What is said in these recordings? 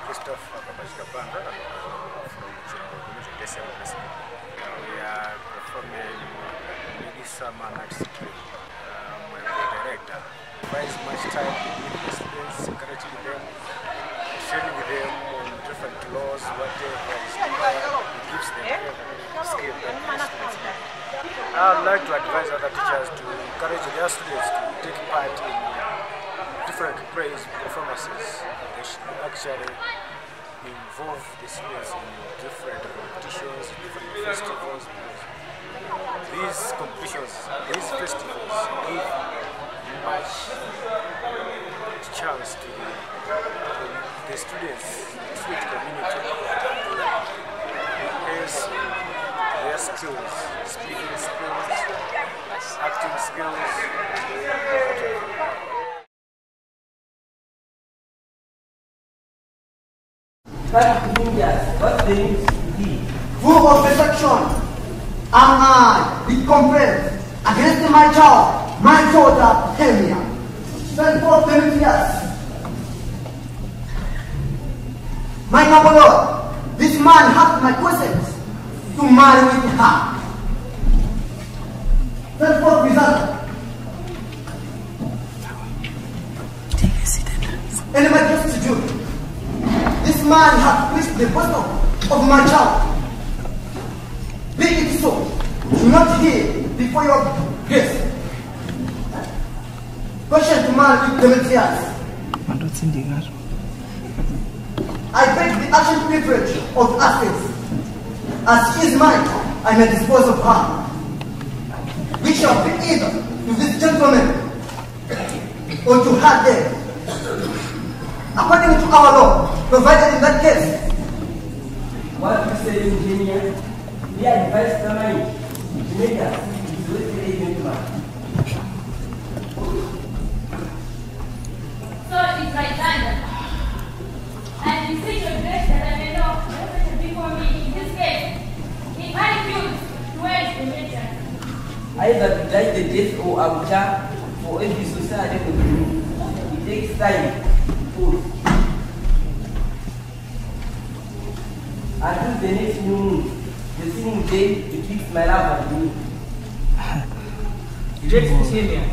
Christopher Kabashikabanga from Community December. We are performing Midisama Night City. I'm the director. Advise much time with the students, encouraging them, sharing with them on different laws, whatever is required. It gives them skill that the students need. I would like to advise other teachers to encourage their students to take part in different praise performances. They should actually involve the students in different competitions, different festivals. These competitions, these festivals give much chance to the students, the student community to enhance their skills, speaking skills, acting skills. What things he? Full of affection, am I with complaint against my child, my daughter, Hemia. Spend 4 years. My noble Lord, this man has my consent to marry with her. Spend 4 result. And my just to do. This man has reached the bottom of my child. Be it so. Do not hear before your guest. Question to man with Demetrius. I beg the action privilege of Athens. As she is mine, I may dispose of her. We shall be either to this gentleman or to her dead. According to our law, provided in that case. What you say, engineer? We advise the money to make us with the gentleman. So it's my time. And you see your grace that I may know what should be for me in this case. If I refuse to wait the nature. Either to die the death or Abuja for every society to do. It takes time. Until the next moon, the same day, to fix my love and me. Let's see here.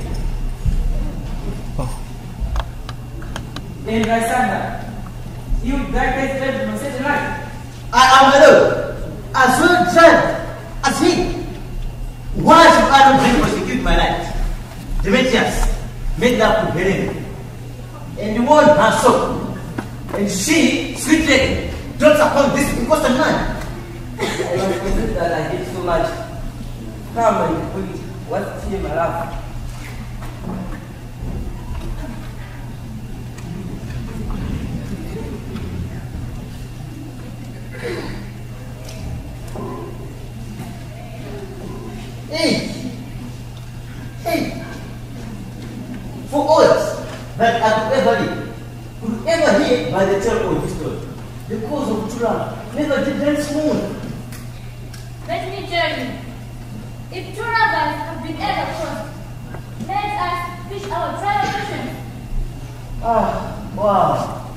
Then Lysander, you guys said no such night. I am alone, as well drunk as he. Why should I not bring prosecute my life? Demetrius made up with Helen, and the world her soul, and she, sweet lady, drops upon this inconstant man. I must confess that I hate so much. Come and put it. What's here, my love? Hey, for all that I could ever hear by the tale of this story, the cause of true love never did that smooth. Let me tell you, if true lovers have been ever crossed, let us fish our trial mission. Ah, wow.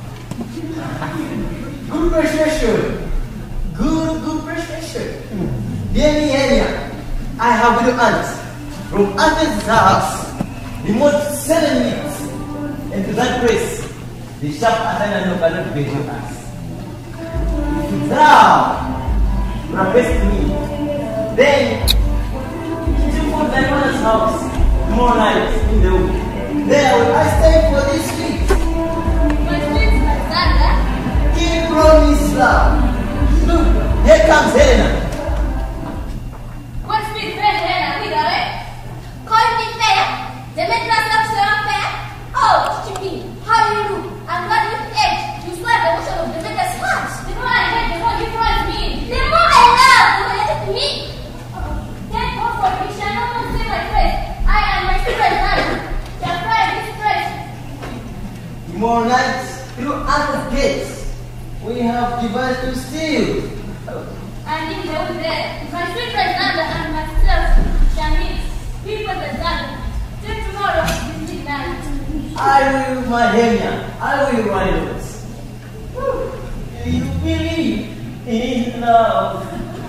Good appreciation. Good appreciation. Dear me, Enya, I have little aunts from Athens' house, remote 7 weeks, and to that place, the sharp Athena cannot be us. If thou rapest me, then you put thy mother's house tomorrow night in the wood. There will I stay for this week. But please, Alexander, Keep promise, love. Look, here comes Helena. what's been fair, Helena? Lead away. Call me fair? Demetrius loves you unfair? Oh, stupid. How do you do? I'm glad with age. You swear the motion of Demetrius' heart. The more I hate, the more you promise me. The more I love, the more you hate me. Thank God for me. Shall no one see my face? I am my secret man. Shall cry this praise. Tomorrow night, through Athens gates, we have devised to steal. And in the old there, my sweet Alexander and myself shall meet. People that done. Till tomorrow, this midnight. I will, my Hemia. I will, my lords. Do you believe in love?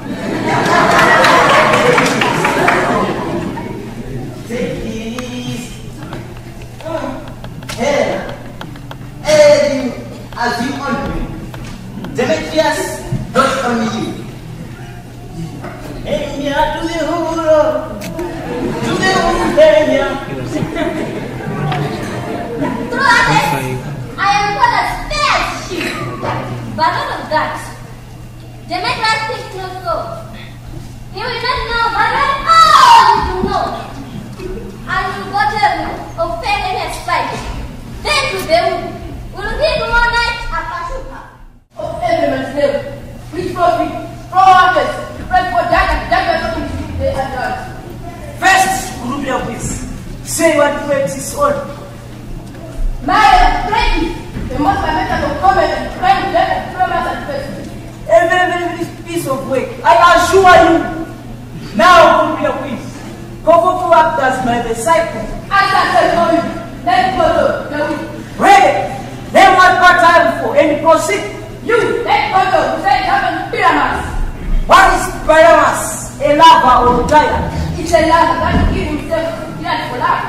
Take it easy. Hell, as you want me. Demetrius, not only you. Enya to the huro, to the Enya. I am Father's best sheep. But not of that. Demetrius thinks not so. He will not know, but I all you know. And you got him of fame in his fight. Then to them, will he do all night at Pashuka? Of everyone's name, which profit, prophets, pray for that and that not they are done. First, Rubia, please. Say what praise is on. My friend, the most I make of comment and friend, let us promise and faith. Every piece of work, I assure you. Now, Rubia, please. Go for act as my disciple. As I said, for you, let's follow the way. Ready? Then what time for and proceed. You, let's follow, who said having pyramids. What is Pyramus? A lava or giant? It's a love that will give himself to for life.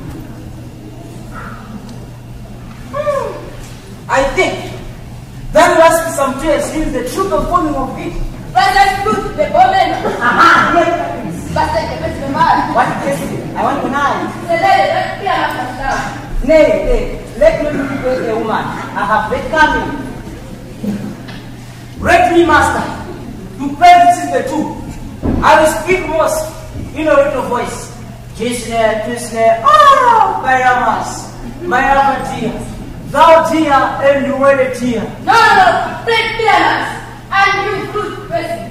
I think that must be some tears in the true performing of it. Brothers, fruit, the woman. Aha! But the best of man. What is it? I want to know. The lady, let's pyramids down. Nay, let me be a woman. I have been coming. Break me, master. To pray this is the truth. I will speak most in a little voice. Kisne, oh, Pyramus, my other dear. Thou dear and you were a dear. No, break pyramids. And you fruit person.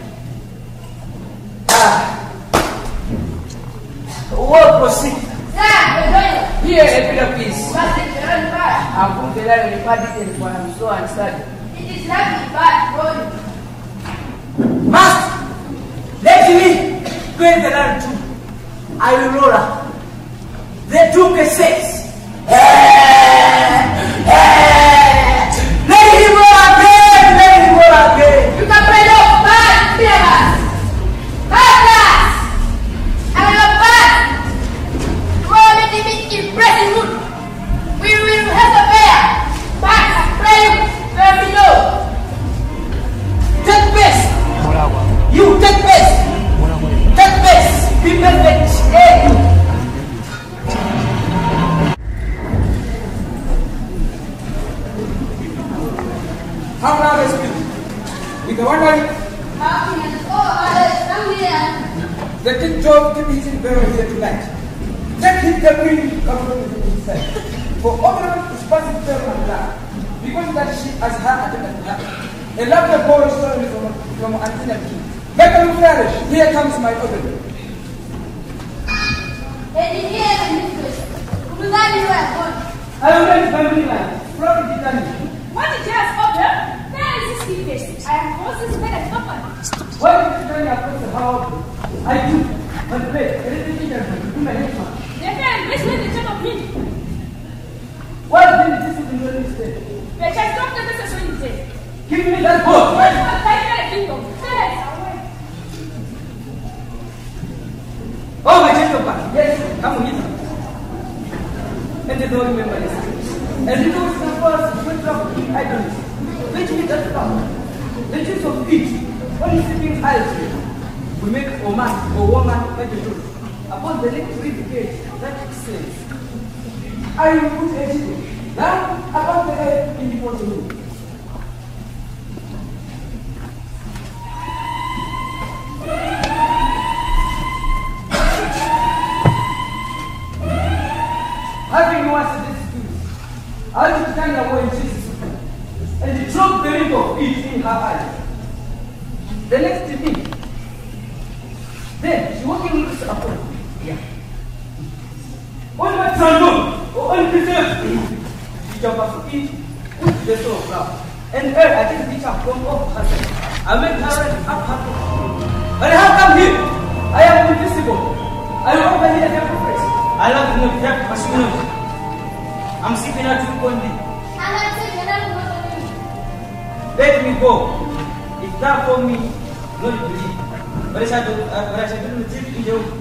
What proceed? Here, Peter, please. Must it run back? I'm going to learn the party and so and study. It is not bad for you. Master, let me create the land too. I will roll up. They took a sex. Let him roll again. You can play no bad pyramids. Bad lads. And a bad. Roll it in pressing wood. We will have a bear. Back and play where we know. Take best. You take best. Take best. Be perfect. Hey. How now is it? With the wondering, the King Job keep his burial here tonight. Let him the queen come to himself. For Oberon is passing fair and black, because that she has her attendant black. A lovely boy story from Antina King. Make them flourish. Here comes my Oberon. I will make family life. From the Italy. What did you ask of her? Where is this deepest? I am Moses Bed at Papa. Why did you tell me across the house? I do. But wait, everything is in my head. Therefore, this way the job of him. What did this is in your state? The child doctor necessarily said. Give me that book. What is my kingdom? Yes, Oh, my gentleman. Yes, come with me. And they don't remember this. And you know, the first went up in idols. Which we just found. The juice of each. Only sleeping eyes. We make a man or woman like a truth. Upon the next read the page, that says, I will put a jiggle down above the head in the bottom room. Having once this truth, I will turn away in Jesus' name, and he dropped the ring of it in her eye. The next thing, then she walking loose upon me. Yeah. On my trandon, or unpreserved, she jumped up to eat with the soul of love. And her, I think the chap from off herself. I made her run up her. But how come here? I am invisible. I will open here and have place. I love the death masculinity. I'm sleeping at you one day. let me go. It's time for me not to leave. But I shall do the trip in you.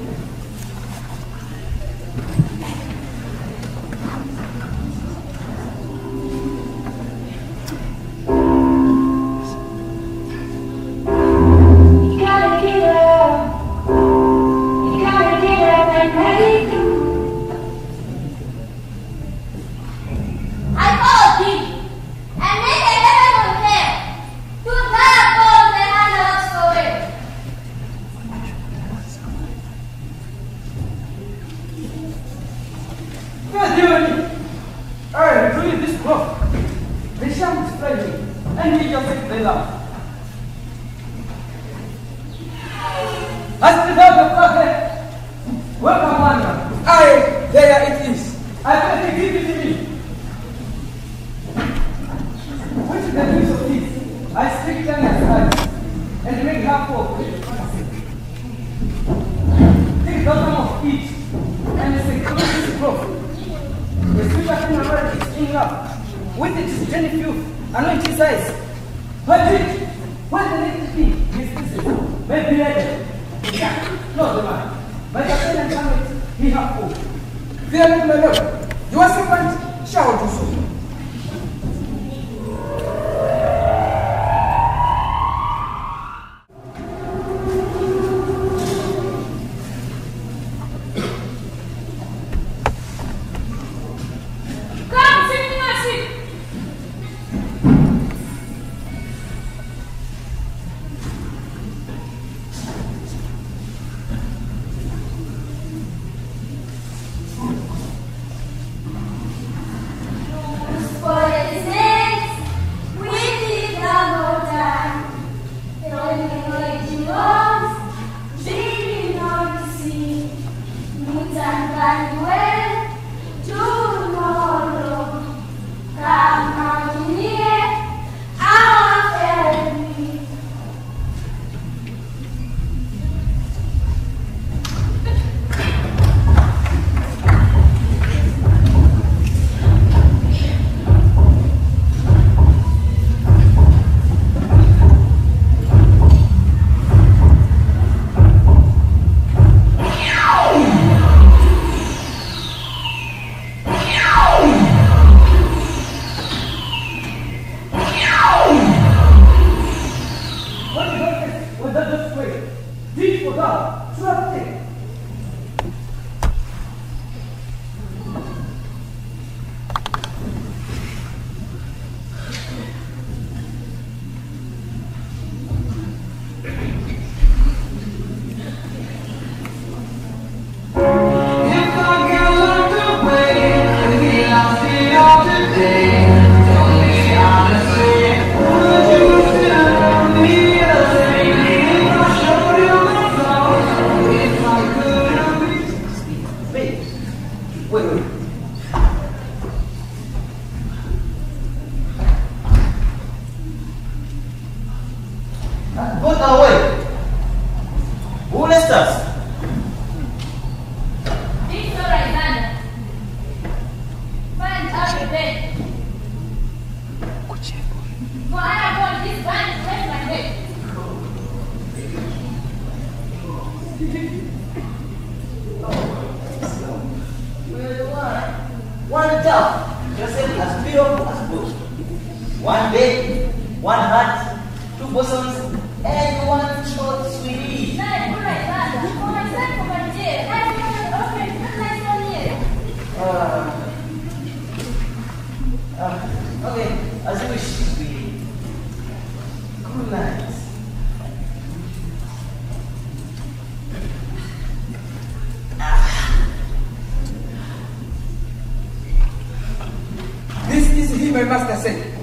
My master said,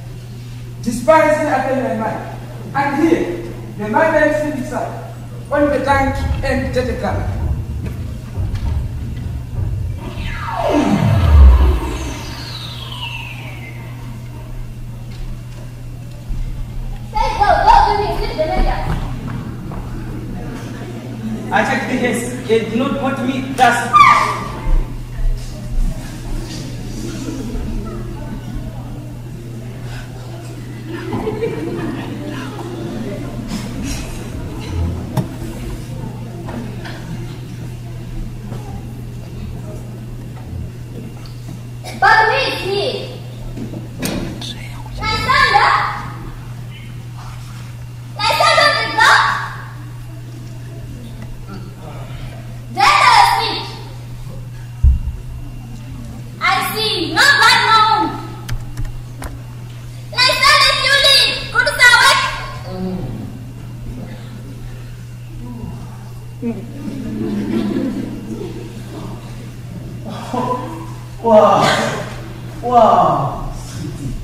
despise me after my mind. And here, the man sit beside, on the tank and get a gun. I checked the case. They do not want me. That's Wow, sweetie.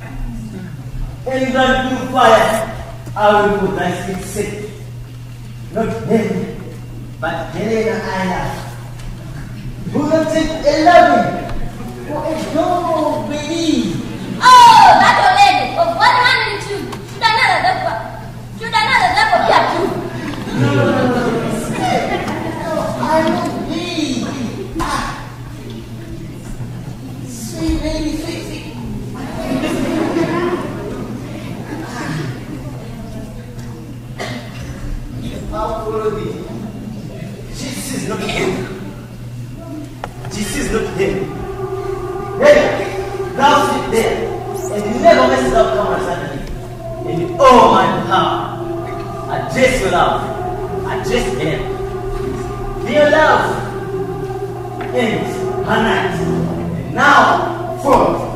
In that blue fire, I will put thy sweet sick. Not him, but Helena I love. Who will take a loving for a dog, baby? Oh, that old lady of 102. Should another level be a two? No, I will be. Sweet baby, sweet. How will be? This is not him. This is not him. Hey, thou sit there and you never messes up come suddenly. And oh my power, address your love, address him. Dear love, ends her night, and now forth.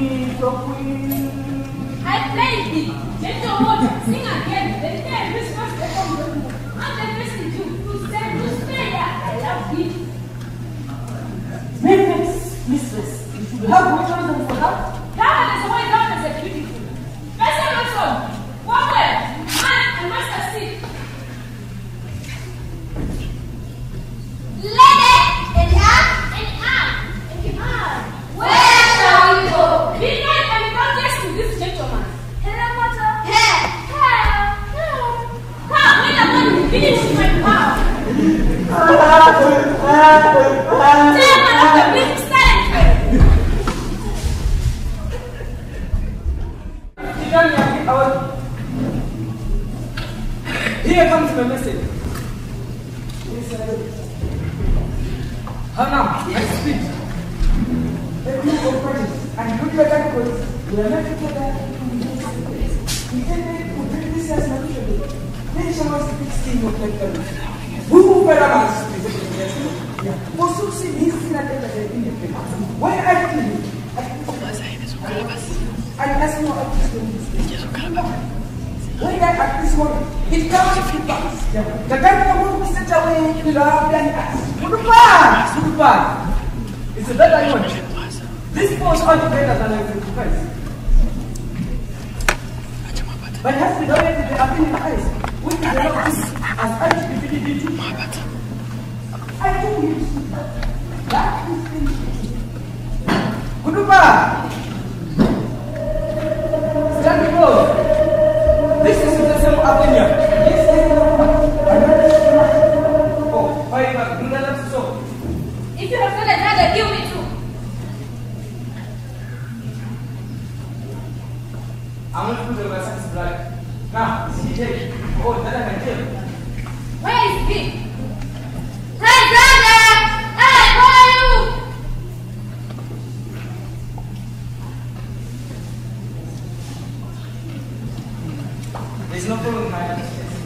I played it. Gentle water. Sing again. The day Christmas should have which one for that. That is why God is a beautiful. Master Wilson, Walker, man, and Master Steve. Lady in the arm. Where shall we go? Midnight and contest to this gentleman. Hello, Mother. Here. Come, wait a minute. Finish my power. Chairman of the big silent. Here comes my message. Hannah, I speak. Let me go first. And look at that because we are not together. We can make this as an option. Then she wants to fix things like that. Who better ask? For succeed, he's still at the independent. Why actually? I ask more of this. When I act this one, it comes to feedback. The government will set away to the and us. Goodbye. It's a better one. This was much better than I could first. But has been already the opinion eyes, which is not this as undivided. I told you that is goodbye. Stand close. This is the same opinion. This is the oh, why do that so? If you have done another, give me two. I want to put the license black. Now, CJ. Oh, that I can kill. Where is he? Hey, brother! Hey, who are you? There's no problem in my life.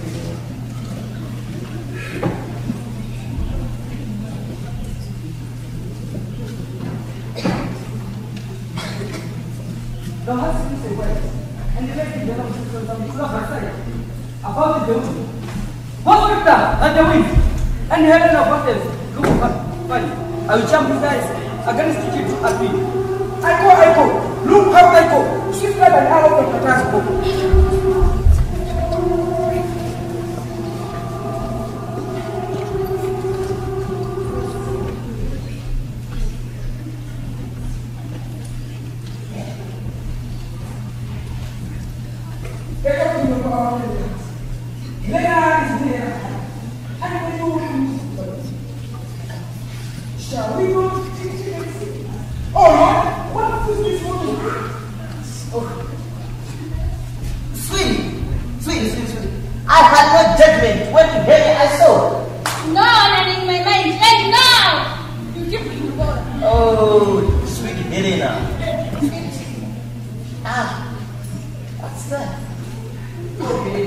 The husband is a wife, and the lady develops about the wind. Hospital and the wind, and Helen of Hotels. Look funny. I will jump you guys against the chief to agree. I go. Look how I go. Swifter than all of the transport. Shall we go to oh, what is this one? Oh. Sweetie. I had no judgment when you hear me I saw. No, not in my mind. And now, you give me the word. Oh, sweetie Helena. What's that? Okay.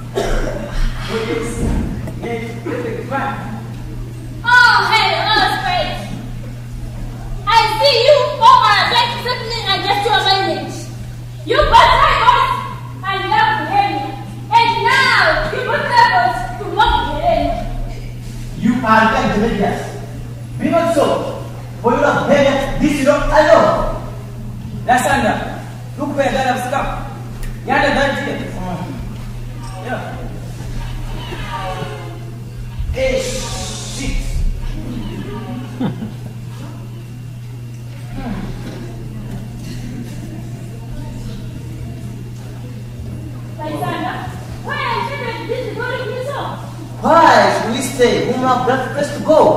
Oh, hey, space. I see you all are like something against your lineage. You got my boss and love to hear me. And now, you put levels to mock the You are cantankerous. Be not so. For you have heard this you don't alone. Lasanda, look where that has come. Yada that ticket. Yeah. Hey, shit. Why should we stay? Whom our blood press to go?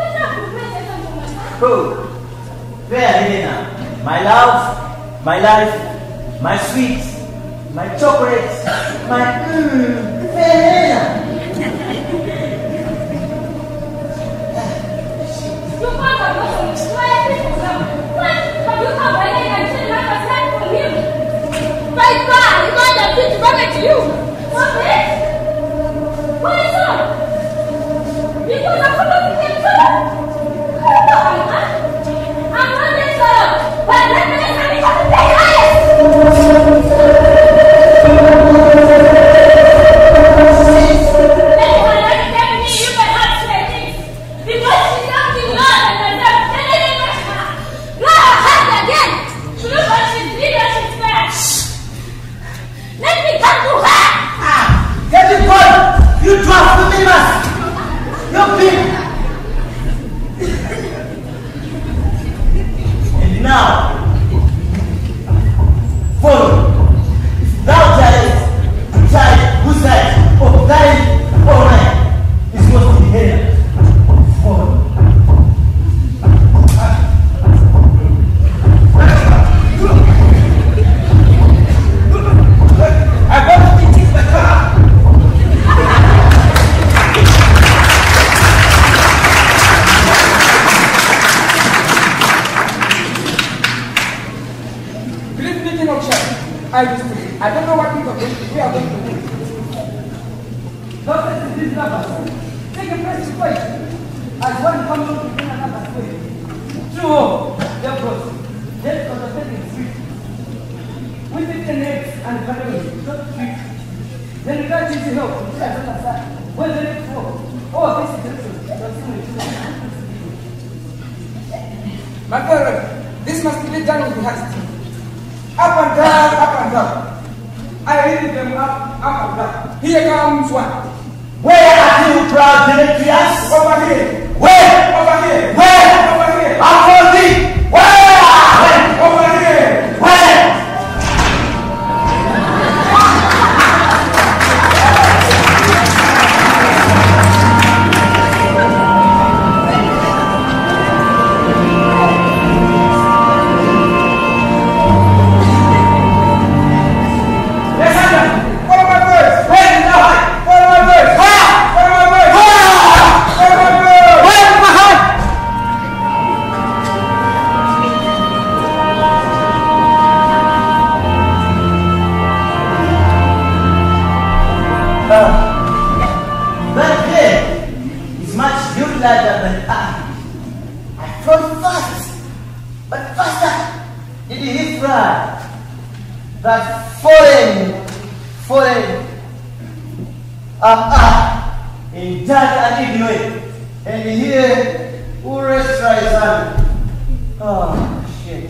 Oh, where Helena? My love, my life, my sweets, my chocolates, my where Helena? follow. If thou darest to try whose side of thine or mine is most to be held, follow. I got to take the car. I don't know what we are going to do. Doctor, this is numbers. Take a press question. As one comes to bring another way. True, therefore, death on the bed is sweet. With it the eggs and calories, not sweet. Then you can't use the help. You can't understand. Where the next for? Oh, this is the My parent, this must be done with haste. Up and down, up and down. I read them up and down. Here comes one. Where are you, proud Demetrius? Over here. Where? Over here. Where? Over here. I'm for thee. Where? Over here. Where? That head is much larger than I thought fast, but faster did he fly. That foreign, in dark and ignorant, and here, who rests right hand? Oh, shit.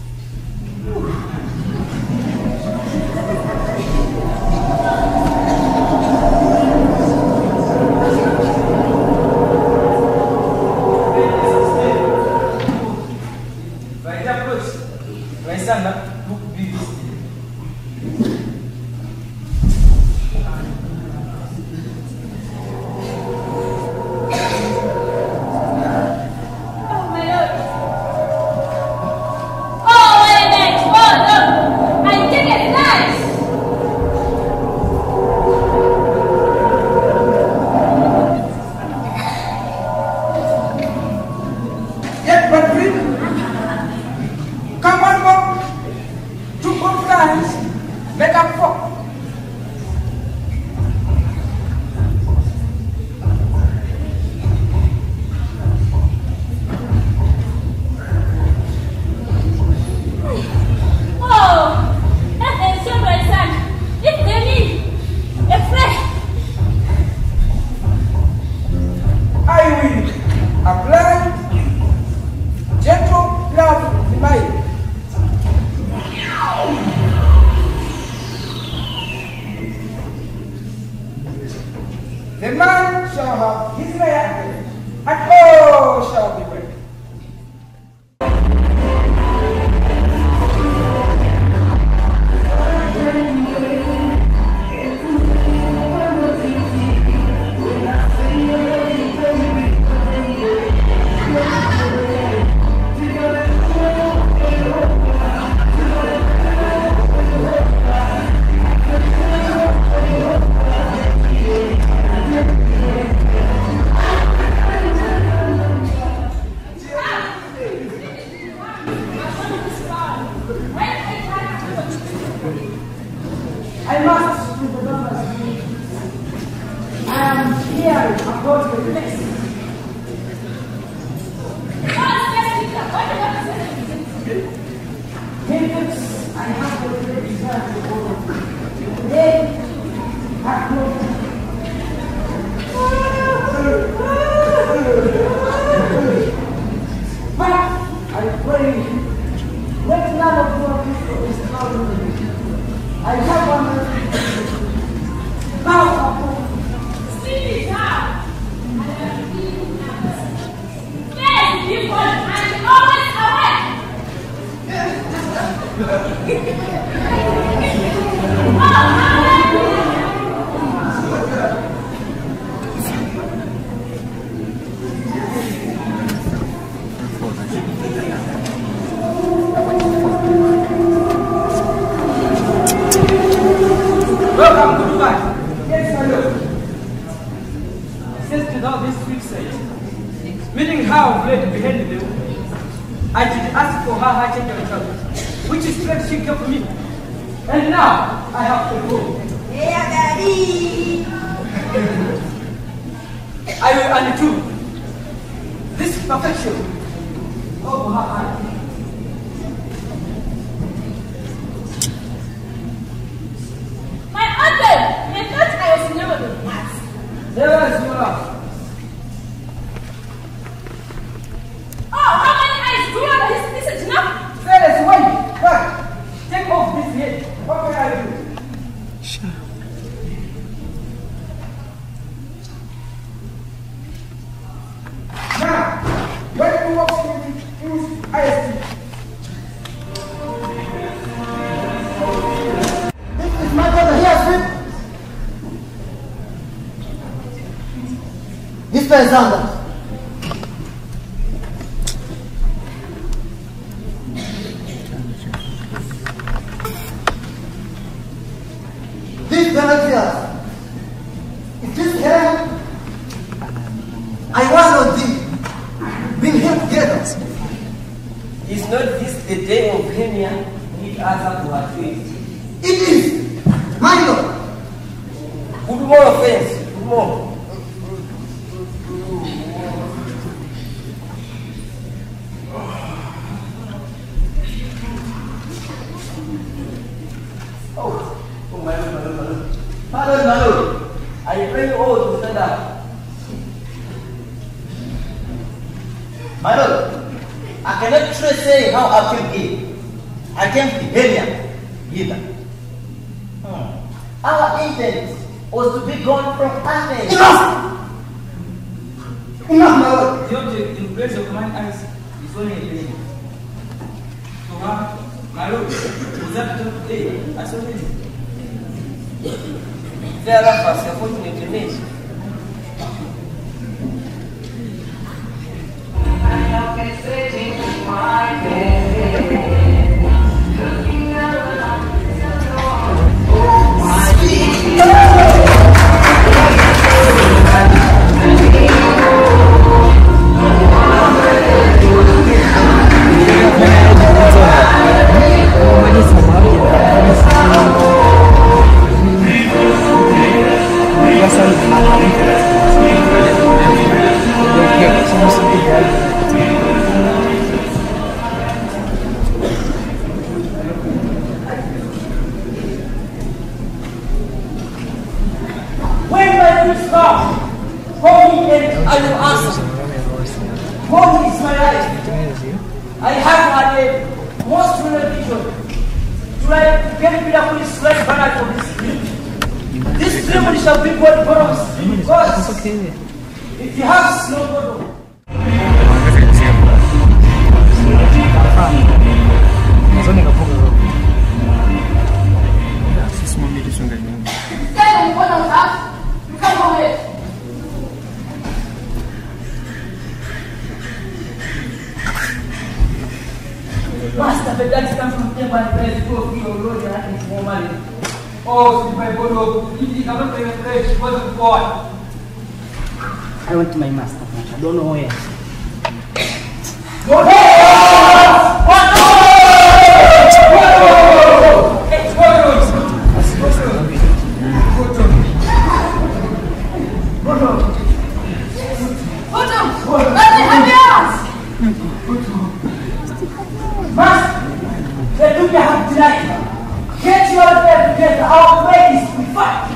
The man shall have his layer, and all shall be well. I must do the numbers. I am here about the next. Natives and half of the reserve the world. They have no. But I pray, let none of your people is troubled. I have one now upon Sleep down. Yes, you want and always away. Welcome to Dubai. Yes, my lord. Since without this sweet sight, meaning how great behind the I did ask for her high change of which is straight she gave me. And now I have to go. Yeah, Daddy. I will undo this perfection of her heart. My uncle! I thought I was never the last. There is your love. Oh, how many eyes do you have? This is enough. There is one. But take off this head. What can I do? Now, when you walk use IST. This is my brother here, sir. Mr. Alexander. This Demetrius, is this him? I was on thee. Bring him together. Is not this the day of Henia need us to her faith? It is. My lord. Good more offense. Good more. Oh, my lord. Pardon, my lord. I pray you all to stand up. My lord, I cannot truly say how I feel here. I came to Henia either. Our intent was to be gone from Athens. Enough! Enough, my lord. The object in place of mine eyes is only a pain. So my lord, is that today? I saw it. Thereafter, unfortunately, miss. When my foot stops, hold me and I will answer. Hold me is my life. I have had a most brilliant vision to get rid of this red banner for this dream. This dream shall be what borrows because if you have snow bottle, Stand on one of us. You come over here. Master, the dance comes from here by the go for your road and it's more money. Oh, so my bottle, you cannot pay a fresh, wasn't God. I went to my master. I don't know where. They took the house tonight. Get your bed together. Our way is to fight.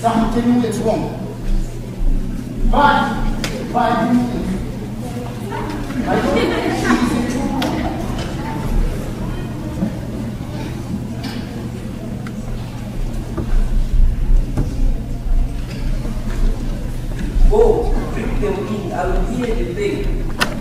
Some tell me it's wrong. But I don't think she's true. Go, bring them in. I will hear the thing.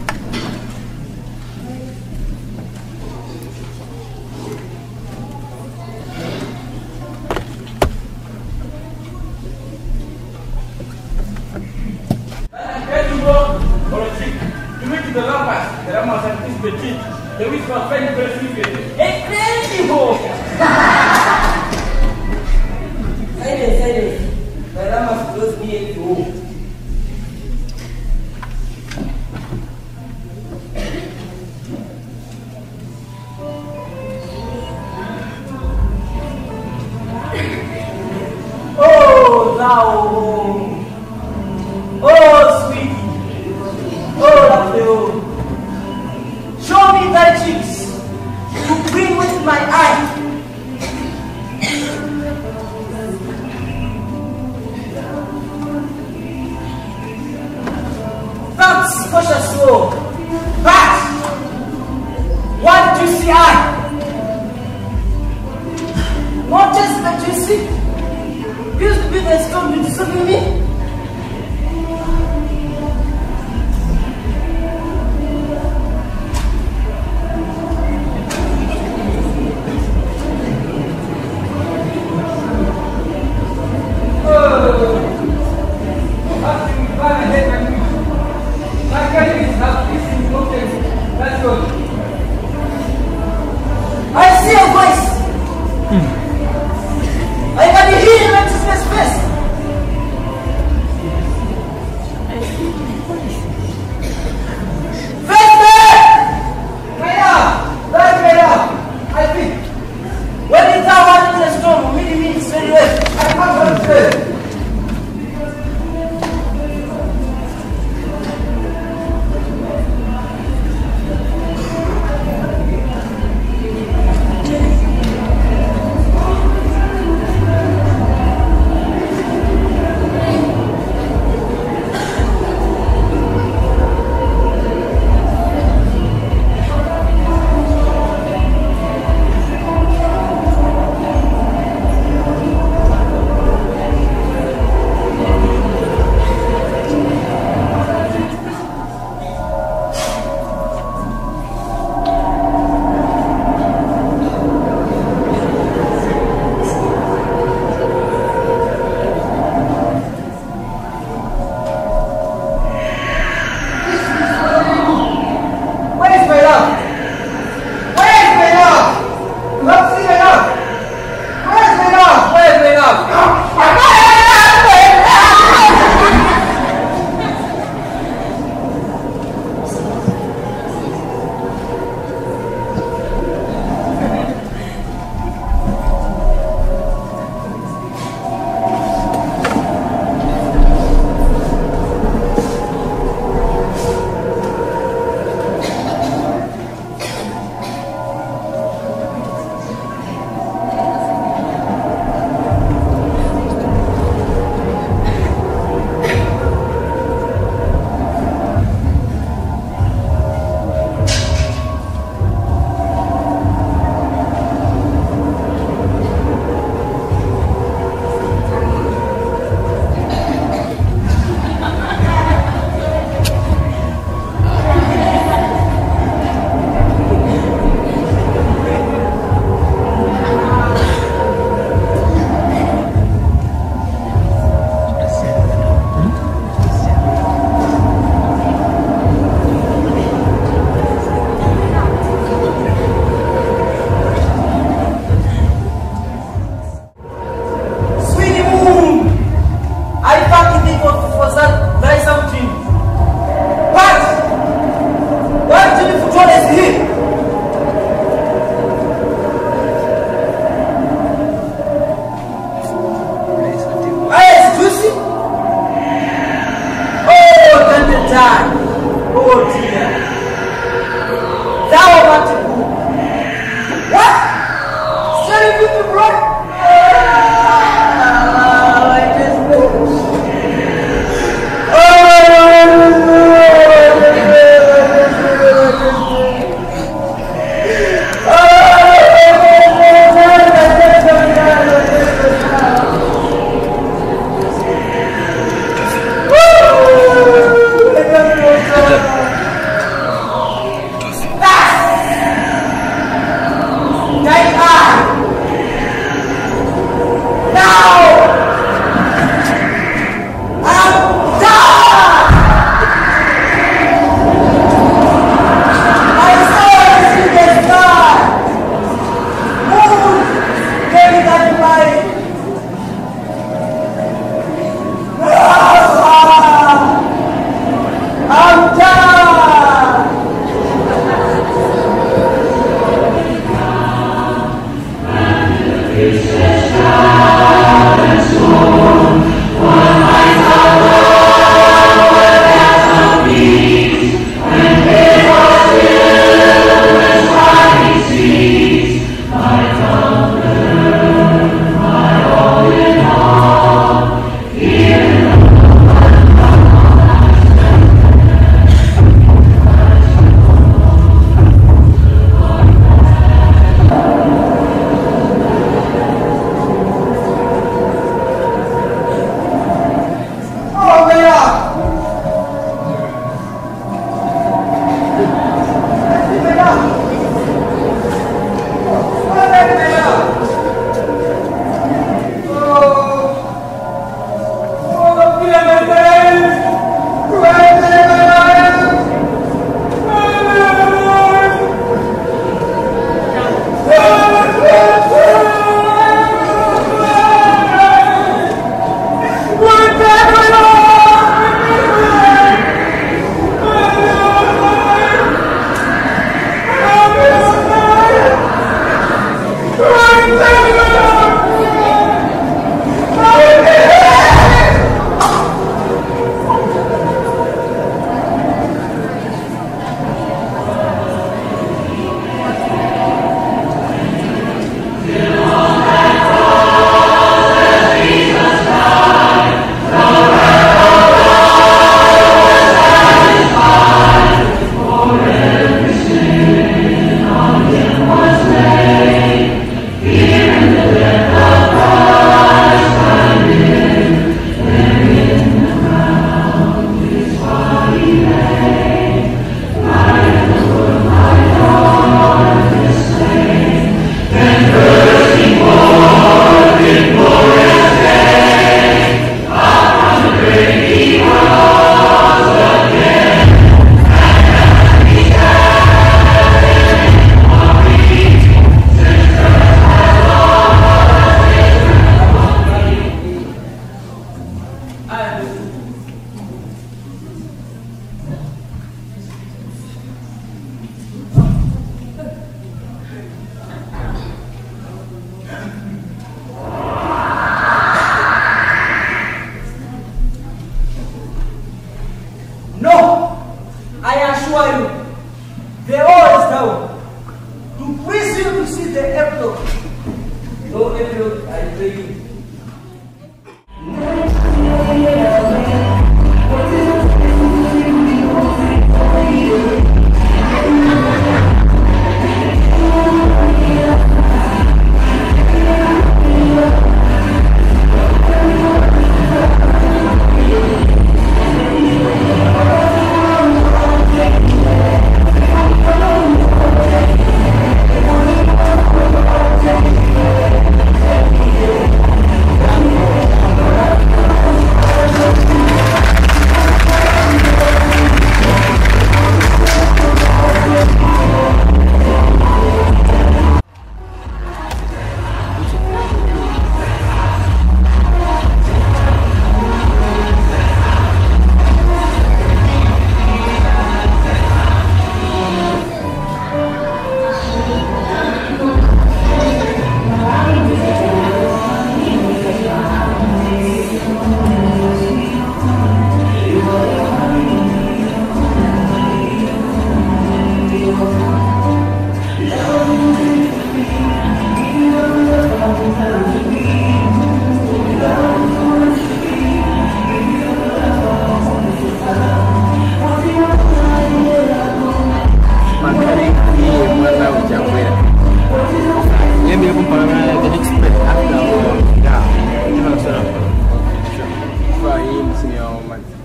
The lovers, the Ramos and this petit, the which was very persistent. Incredible! Silence. The Ramos close me at home. Oh, thou. Oh, sweetie. Oh, Raphael. Show me thy cheeks to win with my eye. Thanks, cautious slow. But one juicy eye. Not just a juicy. Used to be the stone to disappear me. I see your voice. I can hear your face.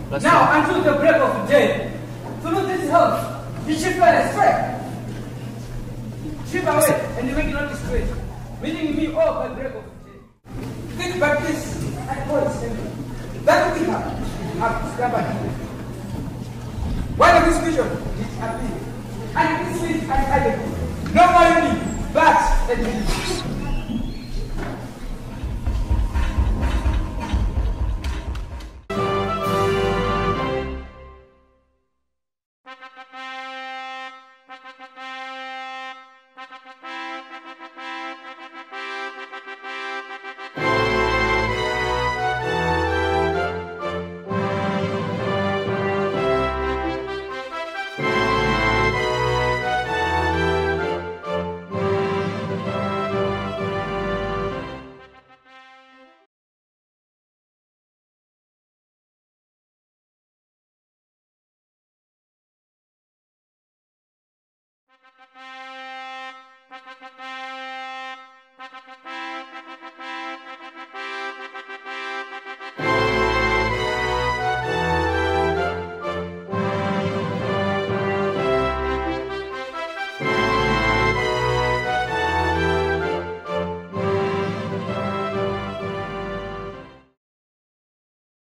Now, until the break of day, through this house, you should fly astray. Chip away, and you make it on the street, meeting me all by break of day. Think about this, and boys, that we have discovered. One of this vision is appeal, and this is an no money, but a dream.